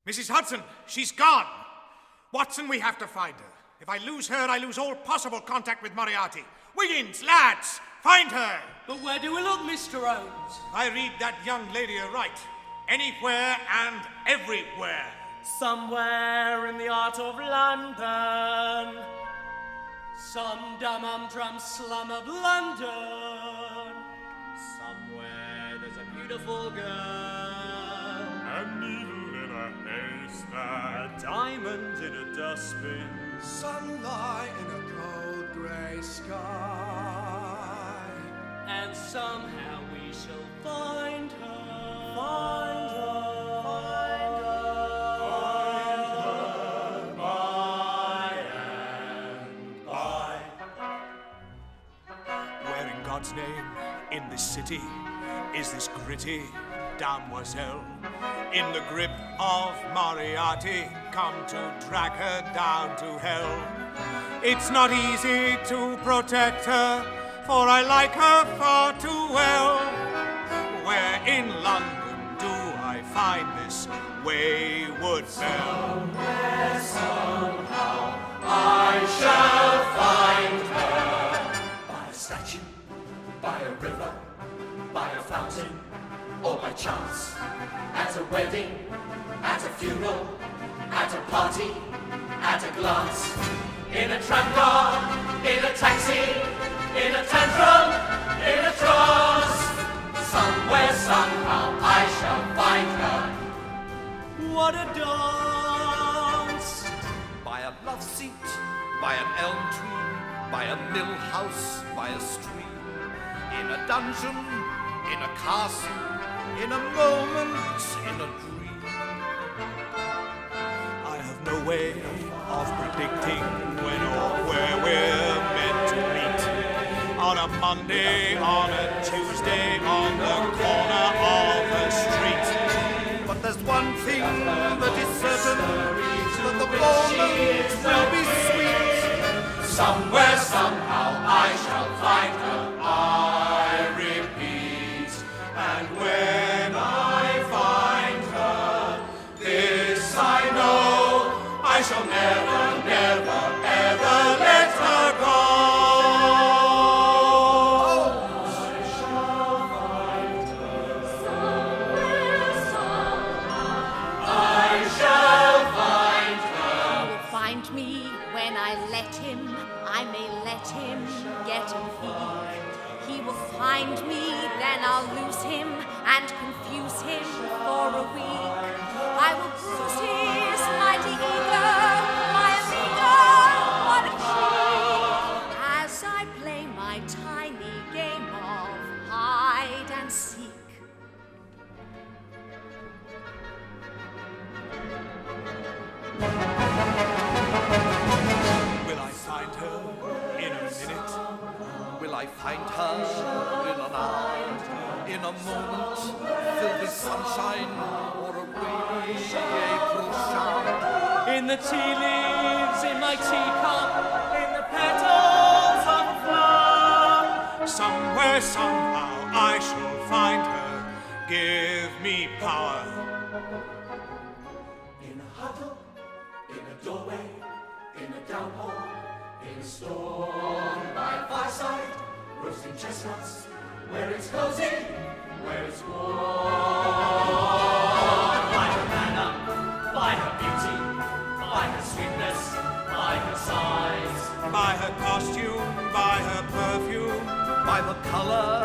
Mrs. Hudson, she's gone. Watson, we have to find her. If I lose her, I lose all possible contact with Moriarty. Wiggins, lads, find her. But where do we look, Mr. Holmes? I read that young lady aright. Anywhere and everywhere. Somewhere in the heart of London. Some dumb humdrum slum of London. Somewhere there's a beautiful girl. A needle in a haystack. A diamond in a dustbin. Sunlight in a cold grey sky. And somehow we shall find her. Find her. Find her. Find her by and by. Where in God's name, in this city, is this gritty damoiselle in the grip of Moriarty, come to drag her down to hell? It's not easy to protect her, for I like her far too well. Where in London do I find this wayward belle? Somewhere, somehow, I shall find her. By a statue, by a river, by a fountain, or by chance. At a wedding, at a funeral, at a party, at a glance. In a tramcar, in a taxi, in a tantrum, in a trance. Somewhere, somehow, I shall find her. What a dance! By a love seat, by an elm tree, by a mill house, by a stream, in a dungeon, in a castle, in a moment, in a dream. I have no way of predicting when or where we're meant to meet. On a Monday, on a Tuesday, on the corner of a street. But there's one thing that is certain, that the moment will be sweet. Somewhere, somehow, I shall find her. I repeat, And when I find her, this I know, I shall never, never, ever let her go. Find me when I let him, I may let him get a peek. He will find me, then I'll lose him and confuse him for a week. I will bruise his mighty ego, my amigo, what a cheek, as I play my tiny game of hide and seek. Will I find her in a minute? Will I find her in an hour, in a moment, filled with sunshine, or a rainy April shower? In the tea leaves, in my teacup, in the petals of a flower. Somewhere, somehow, I shall find her. Give me power. in a huddle, in a doorway, in a downpour, in a storm by a fireside, roasting chestnuts, where it's cozy, where it's warm. By her manner, by her beauty, by her sweetness, by her size. By her costume, by her perfume, By the color